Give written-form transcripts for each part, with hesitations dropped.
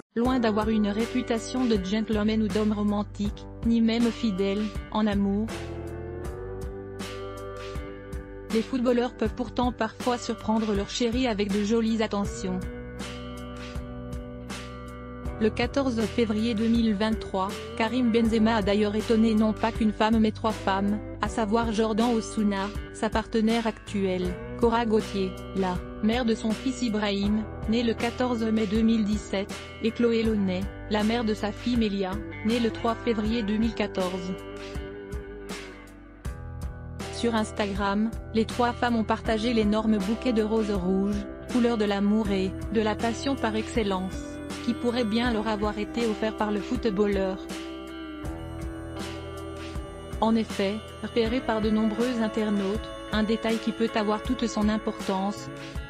loin d'avoir une réputation de gentleman ou d'homme romantique, ni même fidèle, en amour. Les footballeurs peuvent pourtant parfois surprendre leur chérie avec de jolies attentions. Le 14 février 2023, Karim Benzema a d'ailleurs étonné non pas qu'une femme mais 3 femmes, à savoir Jordan Osuna, sa partenaire actuelle, Cora Gauthier, la mère de son fils Ibrahim, né le 14 mai 2017, et Chloé Launay, la mère de sa fille Melia, née le 3 février 2014. Sur Instagram, les 3 femmes ont partagé l'énorme bouquet de roses rouges, couleur de l'amour et de la passion par excellence, qui pourrait bien leur avoir été offert par le footballeur. En effet, repéré par de nombreux internautes, un détail qui peut avoir toute son importance.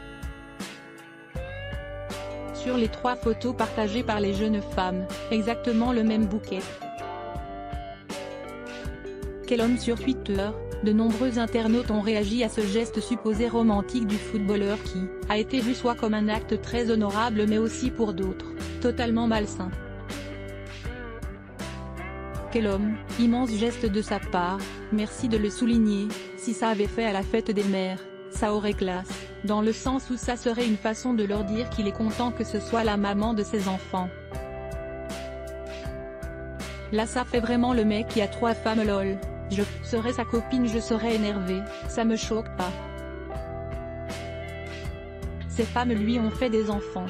Sur les 3 photos partagées par les jeunes femmes, exactement le même bouquet. Quel homme sur Twitter, de nombreux internautes ont réagi à ce geste supposé romantique du footballeur qui a été vu soit comme un acte très honorable mais aussi pour d'autres, totalement malsain. Quel homme, immense geste de sa part, merci de le souligner, si ça avait fait à la fête des mères, ça aurait classe, dans le sens où ça serait une façon de leur dire qu'il est content que ce soit la maman de ses enfants. Là ça fait vraiment le mec qui a 3 femmes lol. Je serais sa copine, je serais énervé, ça me choque pas. Ces femmes lui ont fait des enfants.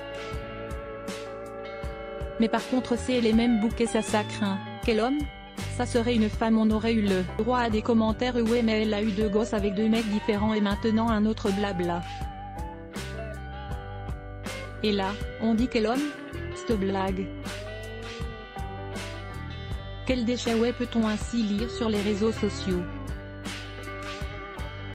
Mais par contre c'est les mêmes bouquets, ça craint. Quel homme? Ça serait une femme, on aurait eu le droit à des commentaires ouais mais elle a eu 2 gosses avec 2 mecs différents et maintenant un autre blabla. Et là, on dit quel homme? C'te blague. Quel déchet ouais peut-on ainsi lire sur les réseaux sociaux.